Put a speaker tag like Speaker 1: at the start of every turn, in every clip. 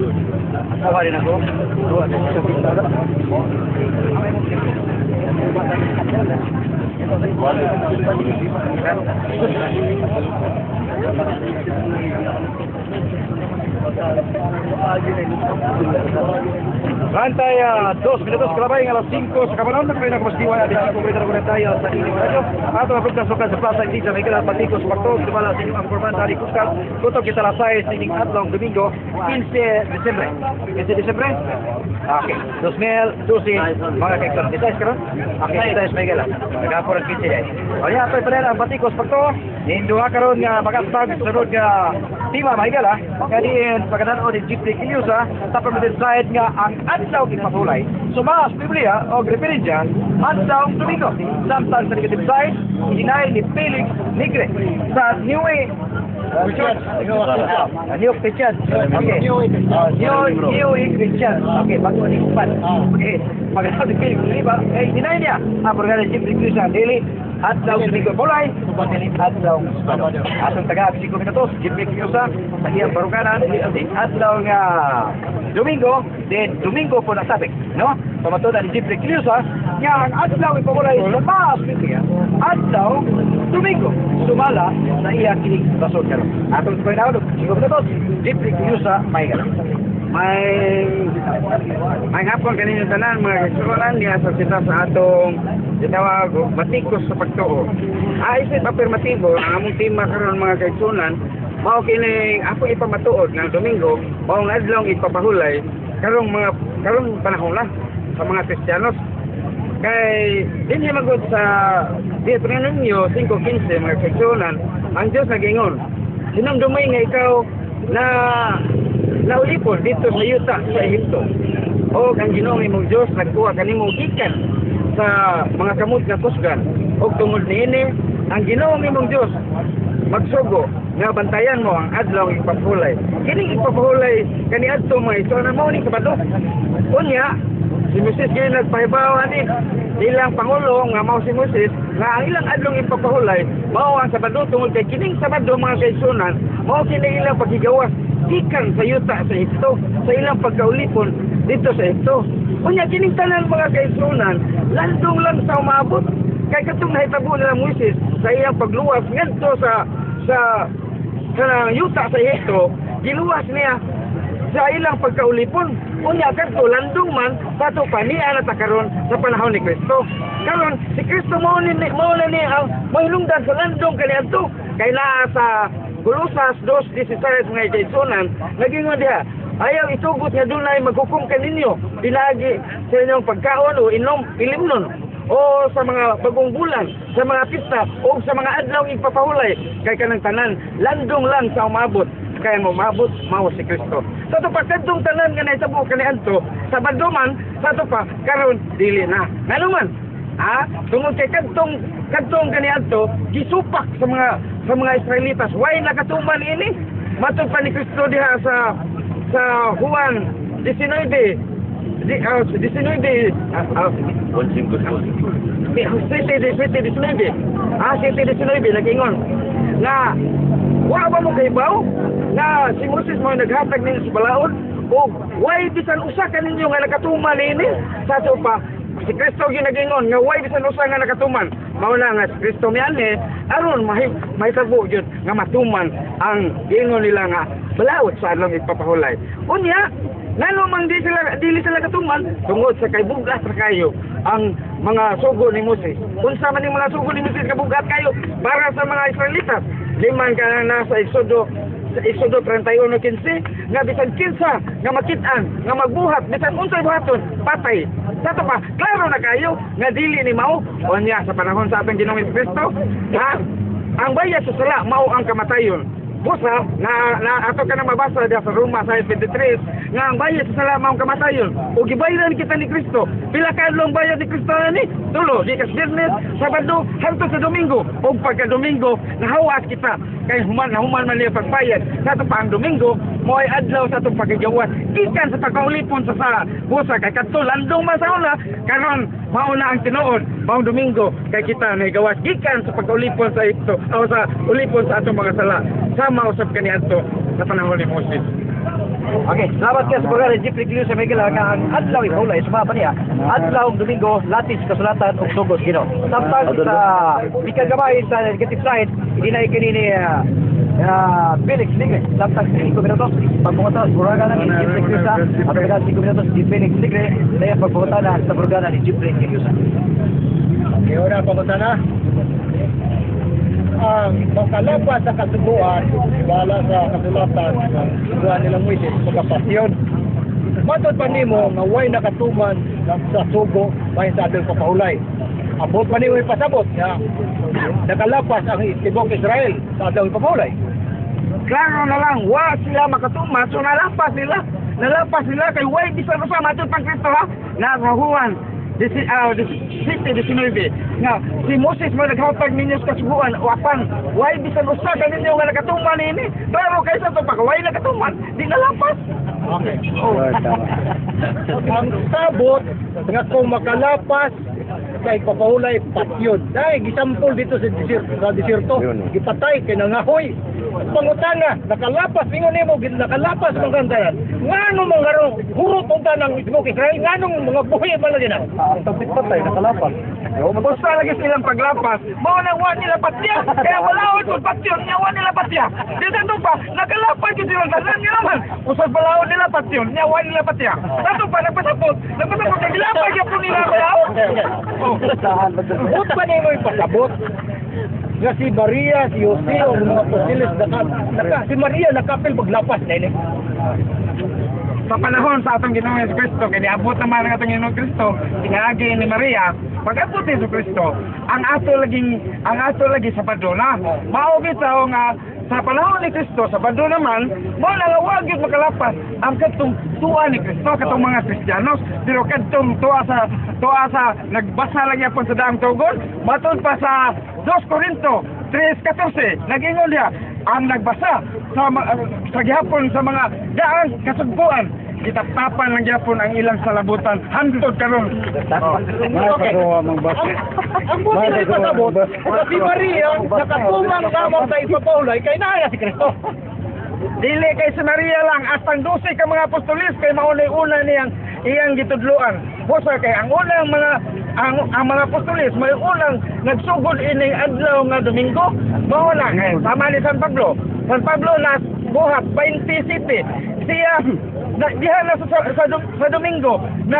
Speaker 1: Asawa rin ako. Dua sa pintada. Rantay 2 minutos kalabay ng alas 5 sa Kabanon. Nagpapay na kumasiwa natin 5 minutos na kulit tayo sa inyong radyo. Ato ang pagkasukan sa Plaza Iglesia Miguel Paticos Bartol. Sumala sa inyong informan sa Rikuskal. Tutok kita lasay sa inyong adlong Domingo 15 Desembre. 15 Desembre? Okay. 2012 mga kaikon. Detais ka ron? Okay, detais Miguel. Nag-apor ang 15 day. O yan, ito'y panela ang Paticos Bartol. Ninduha ka ron nga mag-astag sunod nga Tima Miguel ha. Kadiin pagkadaan o ni Jeffrey Kilyusa sa permitted side nga ang adlaw kinapulay. Sumas Biblia o referensya adlaw Domingo. Samtang sa negative side, hinay ni Felix Nigre sa New Church. New Christian. Okay. New Christian. Okay, bago ni Pan. Okay. Pagkatapos ni Felix Nigre, hinay niya ang programa ni Jeffrey Kilyusa daily adlaw Domingo pulay. Adlaw atong taga-5 minutos Jeffrey Kilyusa sa iyang baruganan adlaw nga Domingo, then Domingo po nasabik, no? Pamatunan ni Jeffrey Kilyusa nga ang adlaw ipapulay sa mas Biblia adlaw Domingo sumala sa iya kining basod karon. Atong tukoy na 5 minutos Jeffrey Kilyusa may karon. May hapon kanino tanan mga kasuran niya sa sita sa atong gitawag batikos sa pagtuo. Isip afirmatibo ang among tema karon mga kaigsunan mao kini ako ipamatuod ng Domingo mao nga adlaw ipapahulay karong panahon na sa mga Kristiyanos kay dinhi magud sa Deuteronomio 5:15 mga kaigsunan ang Dios nagingon sinumdumay nga ikaw na naulipon dito sa yuta sa Ehipto. O ang Ginoo imong Dios nagkuha kanimo gikan sa mga kamot nga kusgan. O tungod niini ang Ginoo imong Dios magsugo nga bantayan mo ang adlaw ipapahulay. Kining ipapahulay kaniadto mga iso na mao ni Sabado. Unya si Moses kay nagpahibaw ani ilang pangulo nga mao si Moses nga ang ilang adlaw ipapahulay mao ang Sabado tungod kay kining Sabado mga kaigsunan mao kini ilang paghigawas gikan sa yuta sa Ehipto sa ilang pagkaulipon dito sa Ehipto. Unya kining tanan mga kaigsunan landong lang sa umabot kay katong nahitabo nila Moses sa iyang pagluwas ngadto sa yuta sa Ehipto giluwas niya sa ilang pagkaulipon. Unya kadto landong man sato pa niya natakaron sa panahon ni Kristo. Karon si Kristo mao na ni ang mahilungdan sa landong kaniadto kay naa sa Kolosas 2:16 mga kaigsunan nagingon diha ayaw itugot nga dunay maghukom kaninyo pinagi sa inyong pagkaon o ilimnon o sa mga bagong bulan sa mga pista o sa mga adlaw ipapahulay kay kanang tanan landong lang sa umabot kaya umabot mao si Kristo. Sa to pa kadtong tanan nga naitabo kaniadto Sabado man sa to pa karon dili na. Ngano man? Tungod kay kadtong kaniadto gisupak sa mga Israelitas. Why nakatuman ini? Matod pa ni Kristo diha sa Juan 19 nagingon nga wa ba mo kahibaw nga si Moses mo naghatag ninyo sa balaod o why bisan usa kaninyo nga nakatuman ini sa to pa si Kristo ginagingon nga why bisan usa nga nakatuman mao na nga si Kristo miani aron mahitabo gyud nga matuman ang gingon nila nga balaod sa adlaw ipapahulay. Unya ngano man dili sila katuman tungod sa kay bugat ra kayo ang mga sugo ni Moses. Unsa man ning mga sugo ni Moses kabugat kayo para sa mga Israelitas. Liman ka na nasa Exodo 31:15 nga bisan kinsa nga makit-an nga magbuhat bisan unsay buhaton patay. Sato pa klaro na kayo nga dili ni mao unya sa panahon sa atong Ginoong Kristo ang bayad sa sala mao ang kamatayon. Busa na ato ka na mabasa sa Roma 6:23 nga ang bayad sa sala mao ang kamatayon. O gibayaran kita ni Kristo. Pila ka adlaw bayad ni Kristo ani? Tulo, di kas Biyernes, Sabado, hangtod sa Domingo. O pagka Domingo nahawas kita kay human man niya pagbayad. Sa ato pa ang Domingo mo ay adlaw sa atong paggawas gikan sa pagkaulipon sa busa kay kadto landong man sa una karon mao na ang tinuod mao Domingo kay kita nahigawas gikan sa pagkaulipon sa ito o sa ulipon sa atong mga sala sama usab kaniadto sa panahon ni Moses. Okay, salamat kayo sa pagkakaroon Jeep Recluse sa Miguel nga ang adlaw ihulay sumapa niya. Adlaw Domingo latis kasulatan ug sugod Ginoo. Samtang sa bikagabay sa negative side, hindi na ikinini Felix Ligre. Samtang 5 minutos pagpunta sa Burgana ni Jeep Recluse at pagkakaroon 5 minutos si Felix Ligre na pagpunta na sa Burgana ni Jeep Recluse.
Speaker 2: Okay, una papunta na. Ang makalapas sa kasubuan, bala sa kasulatan ng subuan nilang Moises, pagkapasyon. Matod pa nimo nga way nakatuman sa sugo bahin sa ating papahulay. Abot pa nimo ipasabot na nakalapas ang tibok Israel sa ating papahulay.
Speaker 1: Klaro na lang, wa sila makatuman, so nalapas nila kay way bisan sa matod pang Kristo ha, na Juan 19 nga si Moses mo naghatag ninyo sa kasubuan wapan way bisan usa ka ninyo nga nakatuman ini pero kaysa to pa way nakatuman di nalapas.
Speaker 2: Okay. Oh. Ang sabot nga kung makalapas kay papahulay patyon. Dahil gisampol dito sa desierto, gipatay kay nangahoy. Pangutana, nakalapas ingon nimo nakalapas magandaran. Ngano mangaro hurot unta ng Isbok Israel nganong mga buhay pala din ah.
Speaker 1: Tapos patay nakalapas. Basta lagi silang paglapas, mao nang wa nila patya. Kaya wala ito patyon, nya wa nila patya. Di tanto pa, nakalapas gyud sila dalan nga naman. Usas balawon nila patyon, nya wa nila patya. Tanto pa nagpasapot kay dilapay gyud po nila balaw.
Speaker 2: Bot pa nimo ipasabot. Nga si Maria, si Jose, o mga apostoles, si Maria nakapil paglapas na ini.
Speaker 1: Sa panahon sa atong Ginoong Yesu Kristo, kaya niabot naman ang atong Ginoong Kristo, tinagi ni Maria, pag-abot ni Yesu Kristo, ang ato lagi sa padona. Mao bitaw nga sa panahon ni Kristo, sa bando naman, mo nga wag gyud makalapas ang katong tuwa ni Kristo, katong mga Kristiyanos, pero katong tuwa sa nagbasa lang yapon sa daang tugon, matod pa sa 2 Corinto 3:14, nagingon diha ang nagbasa sa gihapon sa mga daang kasugpuan, kitaptapan lang gihapon ang ilang salabutan hangtod karon.
Speaker 2: Okay. Ang buti na ipasabot, si Maria, nakatumang kamang sa ipapahulay, kay naaya si Kristo.
Speaker 1: Dili kay si Maria lang, astang 12 ka mga apostolis kay maunay-una niyang iyang gitudloan. Busa kay ang unang mga apostolis may unang nagsugod ining adlaw nga Domingo, mao na kay sama ni San Pablo. San Pablo na buhat 20 city. Siya diha na sa Domingo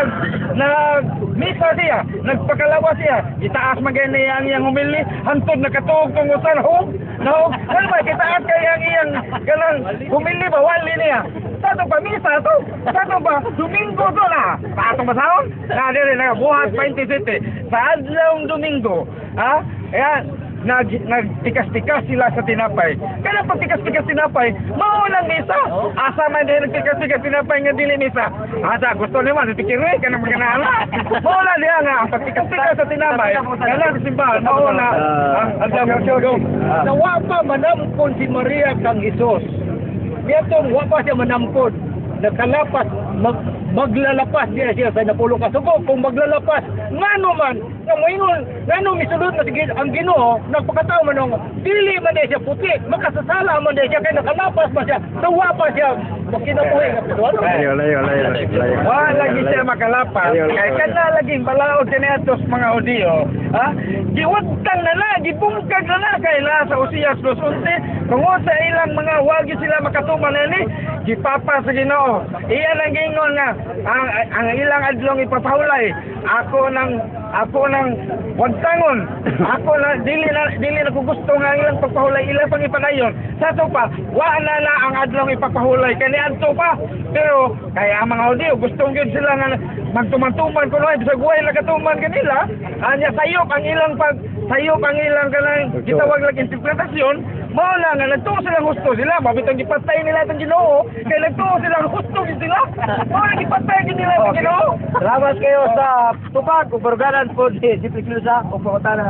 Speaker 1: misa siya, nagpakalawa siya, itaas magani ang iyang humili hantod nakatuog tong usan no kalma kitaas kay ang iyang kanang humili ba wali niya sato pa misa to sato pa Domingo to na sa atong basahon na dire na buhat 20 city sa adlaw Domingo ha ayan nagtikas-tikas sila sa tinapay. Kaya pag tikas-tikas tinapay, maulang misa. Asa man din nagtikas-tikas tinapay nga dili misa. Asa gusto naman ipikiri ka na magkanaala. Maulang diha nga pag tikas-tikas sa tinapay, kailan simbahan mauna ang Domingo.
Speaker 2: Nawa pa manampon si Maria kang Hesus. Nitong wa pa siya manampon. Nakalapas maglalapas siya sa napulo ka sugo kung maglalapas ngano man nga moingon ngano misulod na sige ang Ginoo nagpakataw man ng dili man siya puti makasasala man siya kay nakalapas pa siya tuwa pa siya makinabuhi nga pudon
Speaker 3: layo
Speaker 1: lagi siya makalapas kay kana laging balaod kaniadtos mga Hudiyo ha giwagtang na gibungkag na kay la sa Usias 2:11 tungod sa ilang mga wagi sila makatuman ni gipapa sa Ginoo iyan ang gingon nga ang ilang adlong ipapahulay ako nang wagtangon ako na dili na ko gusto nga ang ilang pagpahulay ilang pang ipanayon sa to pa wa na ang adlong ipapahulay kani adto pa pero kaya ang mga Hudiyo gustong gyud sila nga magtuman-tuman kuno ay sa guway nakatuman kanila anya sayop ang ilang kanang gitawag lang interpretasyon mao na nga nagtuo sila gusto sila mabitang gipatay nila itong Ginoo kay nagtuo sila gusto sila mao na gipatay nila itong Ginoo. Salamat kayo sa tupag ug barganan po di Recluse ug pangutana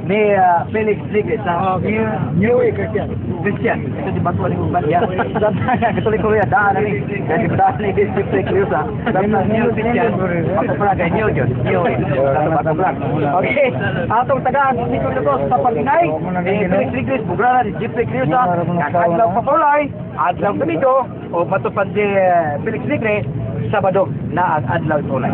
Speaker 1: ni Felix Rodriguez sa
Speaker 2: New Way Christian.
Speaker 1: Christian. Ito di batuan ng uban niya. Katoliko ya daan na ni. Kasi daan ni Jeffrey Cruz sa New Christian. Ako pala kay New John. New Way. Okay. Atong tagaan dito nito sa Palinay. Felix Rodriguez bugrana ni Jeffrey Cruz sa adlaw papulay, adlaw dito o matupad di Felix Rodriguez Sabado na ang adlaw tulay.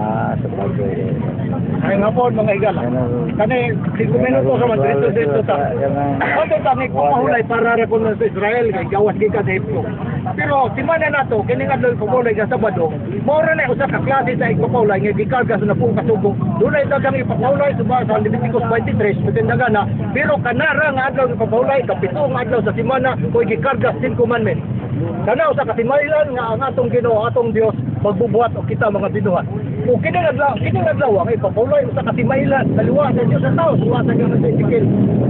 Speaker 2: Ay nga po mga higala. Kani 5 minuto sa dito ta. Ano kami kumahulay para ra sa Israel kay gawas gikan sa Hipko. Pero timana nato kining adlaw pagulay sa Sabado, mao ra na usa ka klase sa ipagulay nga gikarga sa napong kasubok. Dunay dagang ipagulay subay sa Leviticus 23 matindagan na. Pero kanara nga adlaw ipagulay kapito nga adlaw sa semana koy gikarga 10 commandments. Kana usa ka timaylan nga ang atong Ginoo, atong Dios magbubuhat o kita mga binuhat. O kining adlaw ang ipapauloy usa ka timaylan daliwa sa Dios sa tao, suwa sa Dios sa Ezekiel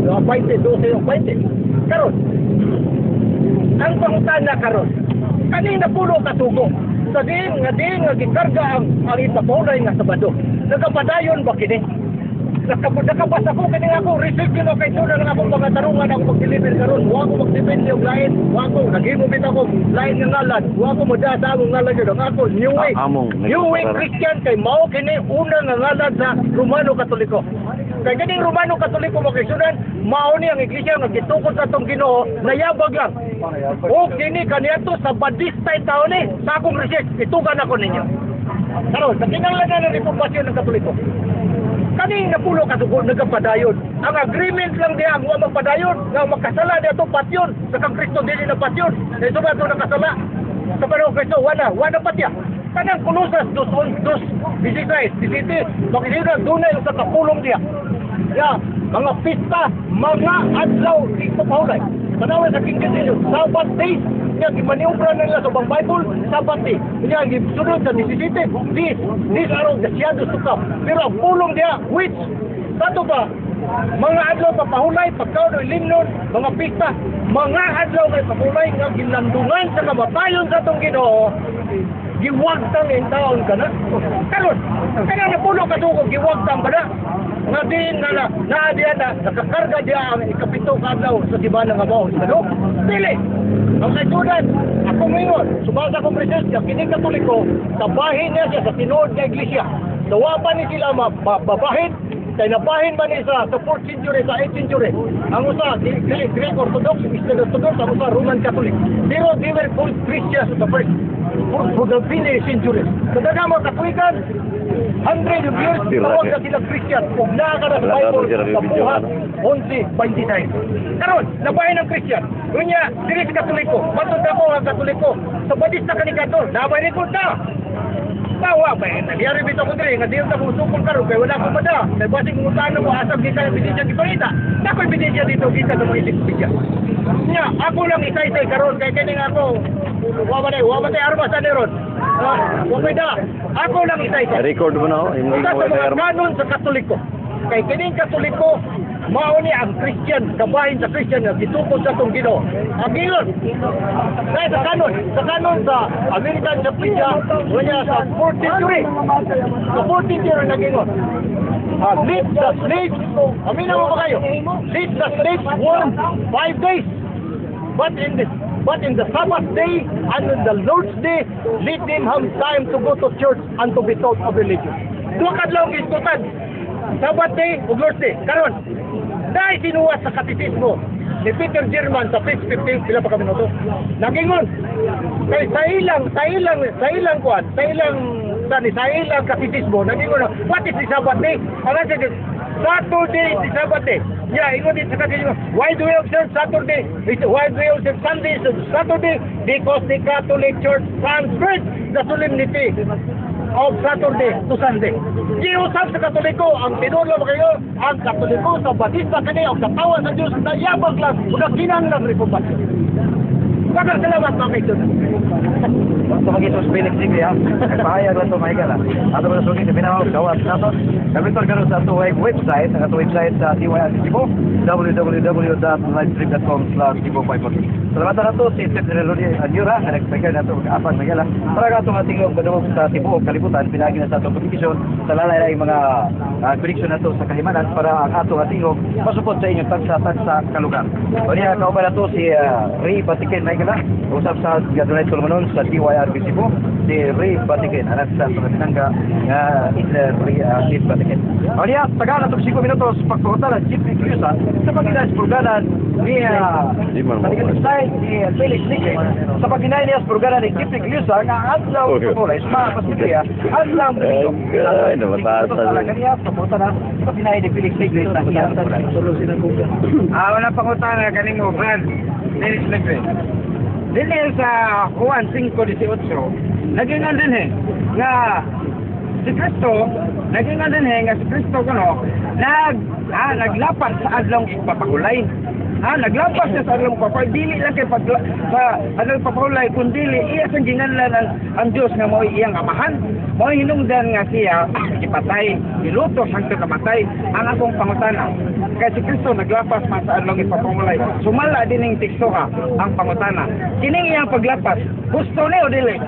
Speaker 2: 20:12. Karon ang pangutana karon kanina pulo ka tugo sa din nga gikarga ang ipapauloy nga Sabado. Nagapadayon ba kini? Nakabasa ko kini ako receive kino kay tunan nga akong mga tarungan ako mag-deliver karon wa ko mag-depende og lain wa ko naghimo bitaw ko lain nga ngalan wa ko modasa ang ngalan gyud ako New Way Christian kay mao kini una nga ngalan sa Romano Katoliko kay kining Romano Katoliko mo kay sunan mao ni ang iglesia nga gitukod sa atong Ginoo nayabag lang o kini kaniadto sa badistay taon ni sa akong research itugan ako ninyo karon sa kinahanglan ng reformasyon ng Katoliko kani napulo ka tugod nagapadayon. Ang agreement lang diya ang wa magpadayon, nga makasala diya to patyon sa kang Kristo dili na patyon. Kay suba to nakasala. Sa panahon Kristo wala patya. Kanang Kolosas 2:16, makikita dunay sa kapulong diya. Ya, mga pista, mga adlaw ipapahulay. Tanawan sa King James, Sabbath days, niya gimaniubra nila sa bang Bible, Sabbath day. Niya gisunod sa 17, these are the shadows to come. Pero ang pulong diya, which, sato ba, mga adlaw papahulay, pagkaon o limnon, mga pista, mga adlaw kay papahulay nga ginlandungan sa kamatayon sa itong Ginoo, giwagtang yung taon ka na. Karon, kaya na pulo katugog, giwagtang ka na. Nga din na naadiyan na, nakakarga diya ang ikapito kadlaw sa tibana nga baon. Ano? Pili! Ang kaisunan, ako ngayon, sumasa kong presensya, kining Katoliko, tabahin niya siya sa tinuod ng iglesia. Nawapan ni sila mababahin, kaya nabahin ba niya sa 4th century, sa 8th century. Ang usa, Greek Orthodox, Eastern Orthodox, ang usa, Roman Catholic. Pero they were called Christians at the first, for the centuries. Kada na mga Katolikan, 100 of years, tawag na sila Christian. Kung nakaka na sa Bible, kapuhat, 11:29. Karon, nabahin ng Christian. Kunya, dili si Katoliko. Matod ako ang Katoliko. Sa badista kanikator, nabay record na. Tawa ba eh, nagyari bito ko dili, nga diyo na kung sukol karon kay wala akong mada. Kaya basig kung saan mo, asam kita yung bidisya kiparita. Nako'y bidisya dito, kita sa mga isip bidya. Nya, ako lang isa-isay karon kay kining ako, wamatay armas na ron. Wapay na, ako lang isa-isay.
Speaker 3: Record mo na, hindi
Speaker 2: Sa
Speaker 3: mo
Speaker 2: mga kanon sa Katoliko. Kay kining Katoliko, mao ni ang Christian, kabahin sa Christian na gitukod sa itong Ginoo. Ang Ginoo, kaya sa kanon sa American sa Pidya, wala sa 4th century. Sa 4th century na Ginoo. Lead the slaves, amin mo ba kayo? Lead the slaves 5 days. But in the Sabbath day and in the Lord's day, let them have time to go to church and to be taught of religion. Duha kadlaw giskutan. Sabbath day ug Lord's day. Karon, dahil sinuwas sa katisismo ni Peter German sa page 15, sila pa kami noto. Nagingon, kay sa ilang katisismo, nagingon na, what is the Sabbath day? Ang sabi, Saturday is the Sabbath day. Yeah, ingon din sa katisismo, why do we observe Saturday? Why do we observe Sunday? Saturday, because the Catholic Church transferred the solemnity of Saturday to Sunday. Giusap sa Katoliko, ang tinulo kayo, ang Katoliko sa Batista kani ang katawan sa Diyos na yabag lang, unakinan ng reformasyon. Magang salamat mga kaibigan.
Speaker 1: Basta mag-isos Felix Sigli ha. Nagpahayag lang ito mahigal ha. Ato mga sulit na pinawag gawas nato. Kapitor karon sa ato website. Ang ato website sa DYR Cebu, www.livestream.com/Cebu540. Salamat na ito si Step Nerelodi Anyura na nagpahayag na ito mag-apan mahigal ha. Para ka itong ating badawag sa Cebu o Kalibutan, pinagi na sa atong publikasyon sa lalay mga prediction na ito sa kahimanan para ang ato atingog masupot sa inyong tagsa kalugar. O niya, kauban na ito si Ray Batikin mahigal ha. Usap sa Gadunay Solmonon sa DYR Cebu, si Ray Batikin, anak sa Pinangga Hitler Ray Batikin. O niya, tagal na ito 5 minutos pagpunta ng Jeep Reclusa sa pagkinay sa Purganan ni Batikin ni Felix Sigli sa pagkinay niya sa Purganan ni Jeep Reclusa nga adlaw sa Pulay, sa mga pasimilya, adlaw sa Domingo. Kaniya, pagpunta na sa pagkinay ni Felix Sigli sa iyang Pulay.
Speaker 3: Wala pangutan na kaning mo, Brad. Felix Sigli. Dili sa Juan 5:18, naging andin nga si Kristo, naging andin nga si Kristo kuno, naglapas sa adlaw ipapagulay. Naglapas siya sa adlaw ipapagulay, dili lang kay sa adlaw ipapagulay, kundi iya sa ginganlan ang Dios nga mo iyang amahan. Mo hinungdan nga siya ipatay, ilutos hangtod kamatay. Ang akong pangutana, kay si Kristo naglapas man sa adlaw ipapagulay. Sumala din ning teksto ha ang pangutana. Kining iyang paglapas, gusto ni o dili?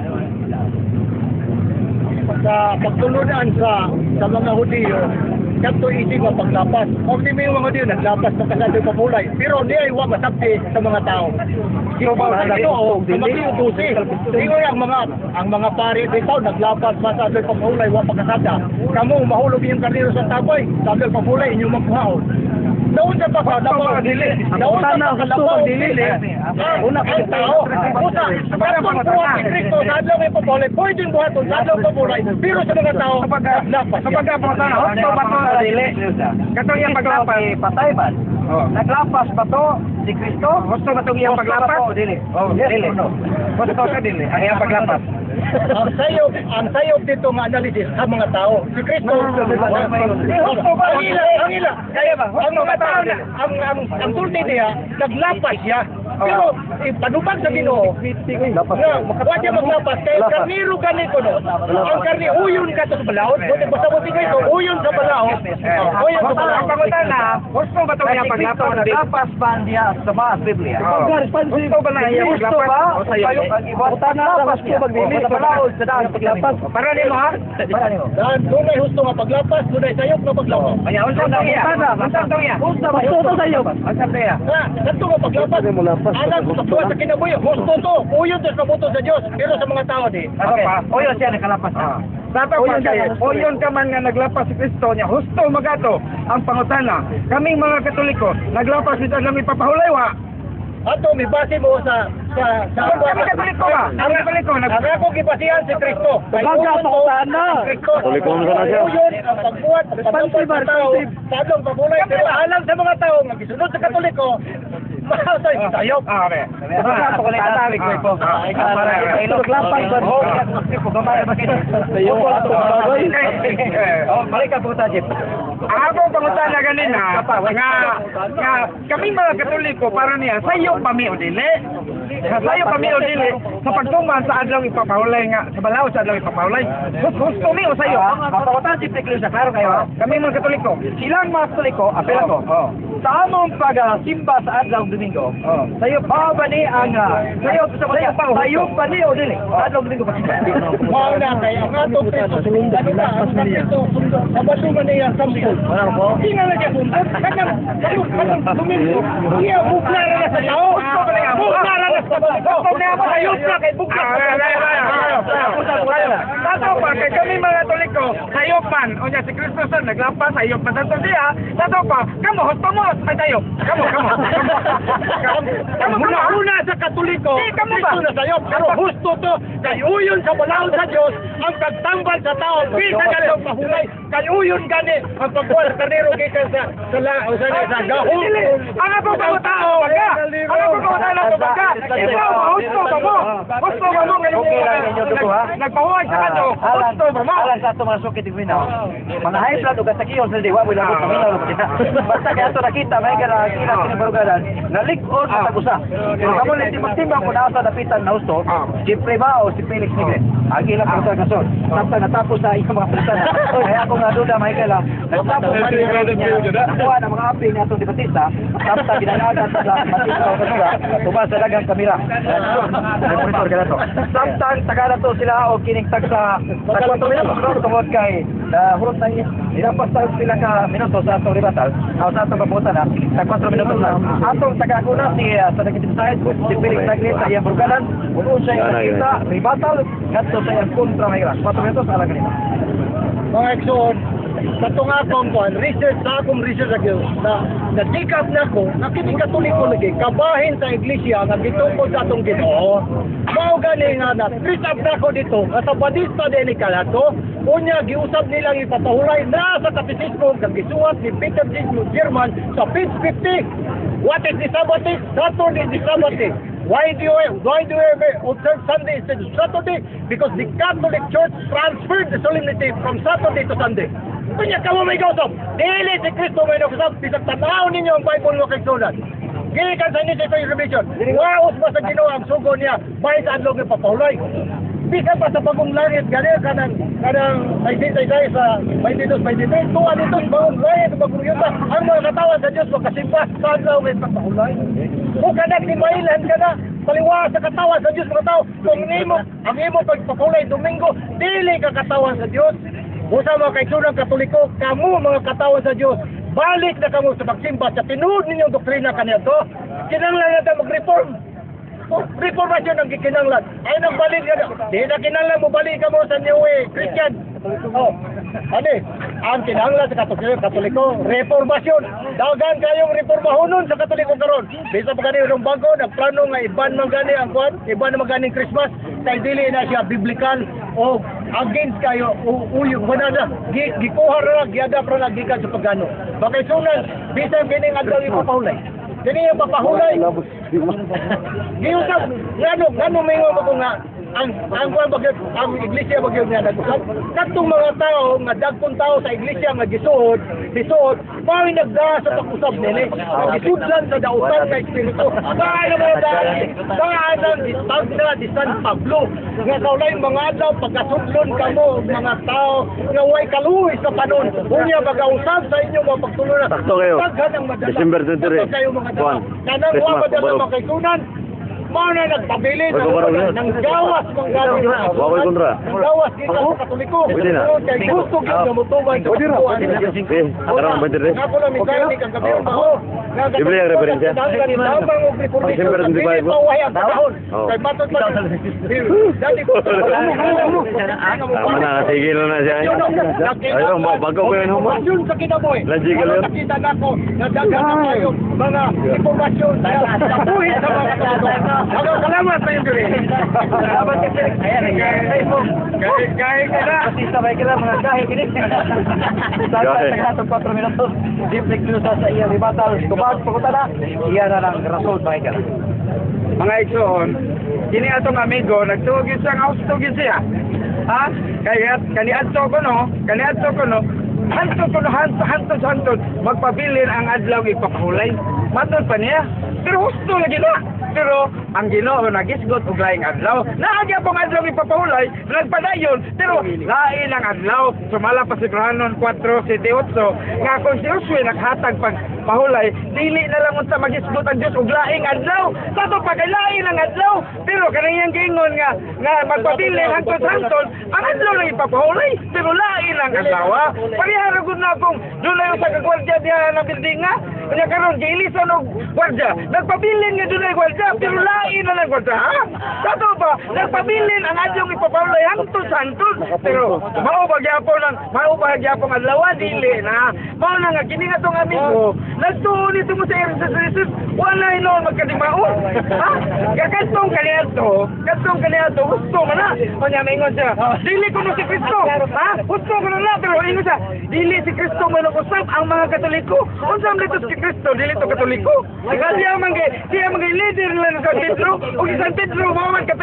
Speaker 2: Sa pagtulunan sa mga Hudiyo, kanto isip ang paglapas. Kung di may mga Hudiyo, naglapas na kasado yung papulay. Pero di ay huwag masakti sa mga tao. Ito o, sa mag-iutusi. Ito ang mga pari dito, naglapas pa sa yung papulay, huwag pagkasada. Kamu, mahulog yung karniro sa tapoy, sa yung papulay, inyong magpuhaw. Naon sa pagkalabaw, naon sa pagkalabaw, una ang tao, usa, para magpuha si Kristo sa adlaw may papulay, pwedeng buhaton sa adlaw papulay, pero sa mga tao, naglapas.
Speaker 3: Sa pagkapunta na, hosto ba to dili? Katong iyang paglapas,
Speaker 1: patay ba? Naglapas ba to si Kristo?
Speaker 3: hosto ba tong iyang paglapas?
Speaker 1: Dili.
Speaker 3: Dili. Hosto ka dili, ang iyang paglapas.
Speaker 2: Ang sayop dito nga analysis sa mga tao. Si Kristo, ang ila, kaya ba? Ang mga tao na, ang tulti niya, naglapas siya. Pero, panubag sa Ginoo, wala siya maglapas, kaya karniro ganito no. Ang karni, uyon ka sa balaod, basta-buti kayo, uyon sa balaod. Uyon sa balaod.
Speaker 3: Ang pangutan na, hosto ba tong iyang paglapas?
Speaker 1: Naglapas ba niya sa mga Biblia?
Speaker 3: Hosto ba na iyang paglapas? O sayo?
Speaker 1: Naglapas ko magbibig sa balaod sa daan paglapas.
Speaker 3: Para nimo ha?
Speaker 2: Dahil tunay husto nga paglapas, tunay sayop nga paglapas.
Speaker 3: Kaya unsa tong iya? Unsa tong iya?
Speaker 1: Unsa ba ito sayo?
Speaker 3: Unsa tong iya?
Speaker 2: Ganito nga paglapas, alam sa buwan sa kinabuhi, husto to, uyon to sa buto sa Diyos, pero sa mga tao di.
Speaker 3: Okay.
Speaker 1: Oyo siya nakalapas.
Speaker 3: Dapat oyon ka man nga naglapas si Kristo niya, husto magato ang pangutana. Kaming mga Katoliko, naglapas dito lang ipapahulay wa.
Speaker 2: Ato, may base mo sa
Speaker 3: Kami Katoliko ba? Ang Katoliko,
Speaker 2: ang akong gipasihan si Kristo.
Speaker 1: Baga sa utana.
Speaker 2: Katoliko na siya. Uyon, ang pagbuhat, ang pagbuhat sa tao, sa adlong pabulay, pero alam sa mga tao, nga gisunod sa Katoliko, mahal sa sayop.
Speaker 3: Okay. Tatawig ko ito.
Speaker 1: Balik ka po ta, Jeep.
Speaker 3: Ako pangutan na ganina, nga kaming mga Katoliko, para niya, sayo pami o dili. Sayo pami o dili, sa pagtuman sa adlaw ipapahulay nga, sa balaw sa adlaw ipapahulay. Gusto mi o sayo.
Speaker 1: Pangutan, Jeep, sa klaro kayo.
Speaker 3: Kaming mga Katoliko.
Speaker 1: Silang mga Katoliko, apel ako. Sa among pag-simba sa adlaw Domingo, sayo pa ba ni ang sayo pa ni o dili? Adlaw Domingo pa simba.
Speaker 2: Mao na kay ang atong Kristo. Ang Kristo, sa basungan niya sampo.
Speaker 1: Wala po.
Speaker 2: Hindi nga lagi punta. Kanang Domingo. Iya, bukla na sa tao. Bukla na sa tao. Ayos na kay bukla.
Speaker 3: Tato pa, kay kami mga Katoliko, sayop man. O niya, si Kristo sa naglapas, sayop man tato siya. Tato pa, kamo, hosto mo, may sayop. Kamo.
Speaker 2: Una sa Katoliko, Kristo na sayop. Pero husto to, kay uyon sa balaod sa Diyos, ang pagtambal sa tao, bisa ganitong mahulay. Kay uyon gani, ang pagbuhat sa karnero kita sa gahong.
Speaker 3: Ang ako ba tao, wala. Ang ako ba tao, wala. Ikaw, husto ba mo? Husto ba mo?
Speaker 1: Okay lang ninyo dugo, ha?
Speaker 3: Nagpahuwag sa kanto, husto ba mo?
Speaker 1: Alang sa ito mga suki kiti minaw. Mga high blood o kasakiyon sa diwa mo labot paminaw lang kita. Basta kaya ito nakita may kira kinabarugadan na lig-on sa tagusa. Pero kamo lang timbang kung nasa dapitan na gusto, siyempre ba o si Felix Nigre. Agi lang po sa kasod. Samtang natapos sa iyong mga palitan. Kaya ako nga duda may kala. Nagtapos pa niya. Nakuha ng mga api niya itong di Batista. Samtang ginanagan sa Batista o kasura. Tuba sa dagang kamera. Monitor ka na to. Samtang taga na to sila o kinigtag sa 4 minutos. Tungkol kay hurot na ilapas tayo sila ka minuto sa atong ribatal. O sa atong papunta na. Sa 4 minutos na. Atong taga-aguna sa Dakitin Sahid. Si Felix Nigre sa iyang burgalan. Uno siya yung nakita. Ribatal. Ganto sa iyang kontra may kala. 4 minutos alang ganito.
Speaker 2: Mga Exxon, sa itong akong research sa akong research na natikap na ako, nakinikatuliko lagi, kabahin sa iglesia nga gitungkol sa atong Ginoo. Mao gani nga na treat up na ako dito, sa Batista din ni Kalato, unya giusap nilang ipapahulay na sa kapisismo kag gisuwat ni Peter G. German sa page 50. What is the Sabbath? Saturday is the Sabbath. Why do we observe Sunday instead of Saturday? Because the Catholic Church transferred the solemnity from Saturday to Sunday. Kunya kamo may kausap. Dili si Kristo may nakusap. Bisag tanaw ninyo ang Bible mo kay Sunan. Gikan sa inyo sa revision. Waos ba sa Ginoo ang sugo niya? Bahay sa adlong ng papahulay. Bisan pa sa bagong langit, kanang may sintay sa 22, tuwa dito sa bagong langit, bagong yuta, ang mga katawan sa Diyos, magkasimpas sa adlaw ng papahulay. Kung kanag-timailan ka na, paliwa sa katawan sa Diyos, mga tao, kung ang imo pagpapahulay Domingo, dili ka katawan sa Diyos. Usa mga kaigsunan Katoliko, kamu mga katawan sa Diyos, balik na kamo sa pagsimba sa tinuod ninyong doktrina kanito. Kinanglan natin mag-reform. Reformasyon ang kikinanglan. Ay nagbalik ka na. Di na kinanglan mo, balik ka mo sa New Way Christian. Ang kinanglan sa Katoliko, reformasyon. Dagan kayong reformahonon sa Katoliko karon. Bisa pa kanino ng bago, nagplano nga iban man gani ang kwan, iban man gani Christmas, kay dili na siya biblical o against kayo uyo banana gikuha ra giada pra nagikan sa pagano. Bakay sunan bisan kining adlaw ipapahulay. Kini yung papahulay. Giusap ngano mingo mo ko nga ang iglesia bagyo nga nag-usap. Katong mga tao nga dagkong tao sa iglesia nga gisuod, mao nagda sa pag-usap nila. Gisudlan sa dautan kay espiritu. Kaya mo daan di San Pablo. Nga kaulay mga adlaw pagkasudlon kamo mga tao nga way kaluoy sa panon. Unya pag-usap sa inyo mga pagtulunan.
Speaker 4: Sakto kayo. December 23.
Speaker 2: Kanang wa madala makaisunan. Mao na nagpabili ng gawas ng gawas.
Speaker 4: Wakoy kontra.
Speaker 2: Gawas dito sa Katoliko.
Speaker 4: Pwede na.
Speaker 2: Kay gusto gyud nga motubay sa kuan.
Speaker 4: Karang bandir.
Speaker 2: Ako lang mekanik ang gabi baho.
Speaker 4: Bibli ang referensya.
Speaker 2: Tamang og reformasyon.
Speaker 4: December 25.
Speaker 2: Maway ang panahon. Kay batot pa. Dati ko.
Speaker 4: Tama na, sige na siya. Ayo, bago ko yun mo.
Speaker 2: Yun sa kinaboy.
Speaker 4: Logical yun.
Speaker 2: Nakita na ko na dagan na kayo mga informasyon sa buhay sa mga Katoliko. Salamat sa inyo rin.
Speaker 1: Salamat kay Felix.
Speaker 2: Kahit ka na.
Speaker 1: Batista may kala mga kahit kini. Sa katong 4 minutos. Diplik minutos sa iya ribatal. Kubag pagunta na. Iya na lang rason may kala.
Speaker 3: Mga igsoon, kini atong amigo nagtugid sa haustugid siya. Ha? Kaya kaniadto ko no, hantod magpabilin ang adlaw ipapahulay. Matod pa niya. Pero gusto lagi na. Pero ang Ginoo nagisgot og laing adlaw. Naagya pong adlaw ipapahulay, nagpadayon, pero lain ang adlaw. Sumala pa si Brahanon 4:7-8 nga kung si Josue naghatag pag pahulay, dili na lang unsa magisgot ang Dios og laing adlaw. Sato pa kay lain ang adlaw, pero kaniyang gingon nga magpabili hangtod-hangtod, ang adlaw lang ipapahulay, pero lain ang adlaw. Parihara gud na kung dunay usa ka gwardiya diha na building nga, nya karon giilisan og gwardiya. Nagpabilin nga dunay gwardiya, pero lain na lang gwardiya. Ha? Sato ba? Nagpabilin ang adlaw ipapahulay hangtod-hangtod, pero mao ba gyapon ang adlaw dili na. Mao na nga kini nga tong amigo. Nagtuon ito mo sa Jesus, wala ino magkadimaon. Ha? Katong kaniadto, gusto mo na. Kanya maingon siya, dili ko no si Kristo. Ha? Gusto ko na pero ingon siya, dili si Kristo mo usap ang mga Katoliko. Unsam dito si Kristo, dili to Katoliko. Siya man leader lang sa Pedro, o San Pedro, mo man Katoliko.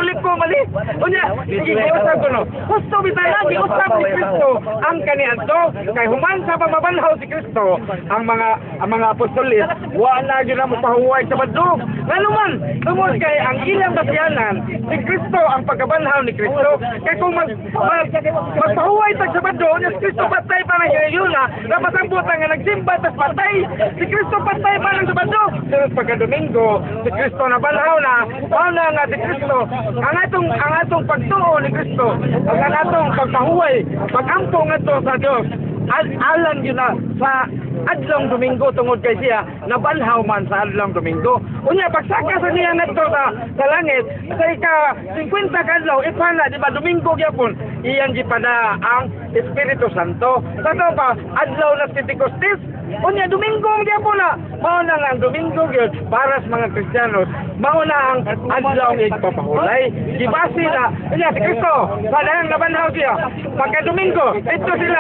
Speaker 3: Katoliko mali. Unya, sige giusab ko no. Gusto bitay lagi usab ni Kristo ang kaniadto kay human sa pamabanhaw si Kristo ang mga apostolis wa na gyud na mopahuway sa badlog. Nganuman, tungod kay ang ilang basihanan si Kristo ang pagkabanhaw ni Kristo. Kay kung magpahuway tag sa badlog, si Kristo patay pa na yuna, napasambot nga nagsimba tas patay. Si Kristo patay pa lang sa badlog. Pero pagka Domingo, si Kristo na banhaw na, paano nga si Kristo, ang atong pagtuo ni Kristo, ang atong pagpahuway, pagampo nga to sa Dios. Alam yun na sa adlong Domingo tungod kay siya nabanhaw man sa adlong Domingo. Unya pagsaka sa niya ngadto sa langit sa ika 50 kadlaw ipana di ba Domingo gyapon iyan gipada ang Espiritu Santo. Sa to pa adlaw na Pentecost. Unya Domingo gyapon na mao na nga ang Domingo gyud para sa mga Kristiyanos mao na ang adlaw ng igpapahulay. Gibasi na unya si Kristo padang nabanhaw siya pagka Domingo ito sila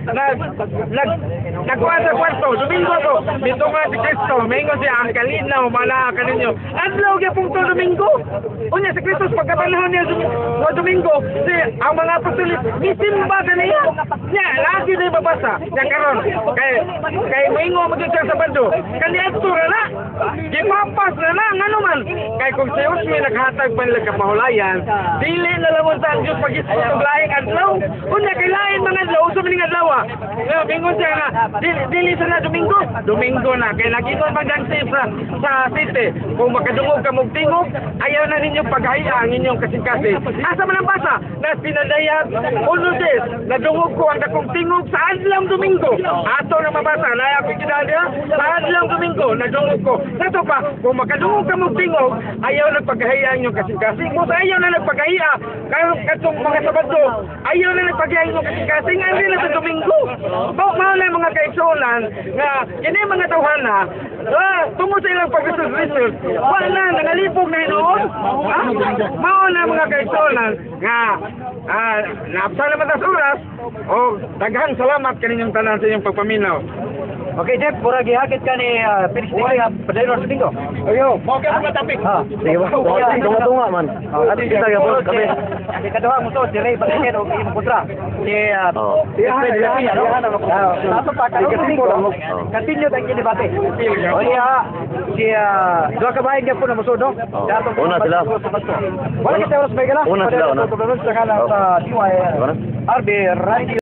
Speaker 3: nagkuha sa kwarto, Domingo to, dito nga si Kristo, maingon siya, ang kalinaw, malaka ninyo. Adlaw kaya pong to Domingo. Unya, si Kristo, pagkapanahon niya sa Domingo, ang mga apostolis, misimba ka niya. Nya, lagi na ibabasa. Nya karon, kay maingon magiging sa Sabado, kaniyadto na. Gipapas na, ano man. Kay kung si Usmi naghatag pa nila kapahulayan, dili na lamon sa Diyos pag-ispo ng laing adlaw. Unya, kay laing mga adlaw, uso maning adlaw. Bingon siya nga, dili sa na Domingo na, kaya nag-ingon mag-ansip sa city. Kung makadungog ka mong ayaw na ninyo paghaya ang inyong kasing-kasing. Asa man ang basa, na pinadayag, unudes, nadungog ko ang dakong tingog sa adlang Domingo. Ato na mabasa, na ako kinadya, sa adlang Domingo, nadungog ko. Sato pa, kung makadungog ka mong ayaw na paghaya ang inyong kasing-kasing. Kung ayaw na nagpaghaya, katong mga Sabado, ayaw na nagpaghaya ang inyong kasing-kasing, hindi na sa Domingo. Mao na mga kaigsunan nga kini mga tawhana tungo sa ilang pag-research wala na nangalipog na hinoon mao na mga kaigsunan nga naapsa naman tas oras o daghang salamat kaninyong tanan sa inyong pagpaminaw.
Speaker 1: Okay, Jeff, pura gihakit ka ni Felix Tingay nga padayron sa Domingo.
Speaker 3: Ayo, mo ka sa topic.
Speaker 4: Sige ba? Tunga-tunga man. Ati kita gapon kami.
Speaker 1: Kasi kaduha mo to, si Ray Balaken o imong kontra. Si Ato pa kayo Domingo. Continue tayong kinibate. O niya, si dua kabahin niya po na musod, no?
Speaker 4: Una sila.
Speaker 1: Wala kita oras may gala.
Speaker 4: Una sila, una.
Speaker 1: Sa kanang sa DY RB Radio.